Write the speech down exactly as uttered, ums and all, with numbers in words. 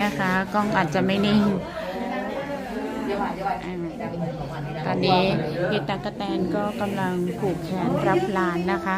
นะคะกล้องอาจจะไม่นิ่งตอนนี้พี่ตั๊กแตนก็กำลังผูกแขนรับหลานนะคะ